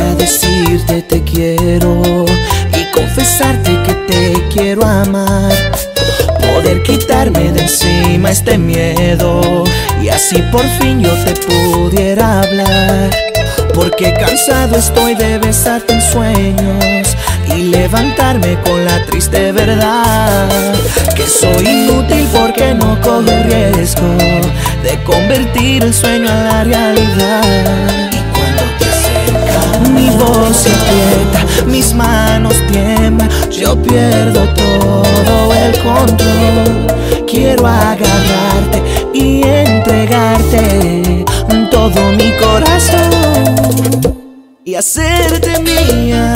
para decirte te quiero y confesarte que te quiero amar. Poder quitarme de encima este miedo y así por fin yo te pudiera hablar. Porque cansado estoy de besarte en sueños y levantarme con la triste verdad que soy inútil porque no cojo el riesgo de convertir el sueño a la realidad. Y cuando te acercas, mi voz se aprieta, mis manos tiemblan, yo pierdo todo el control. Quiero agarrarte y entregarte todo mi corazón y hacerte mía.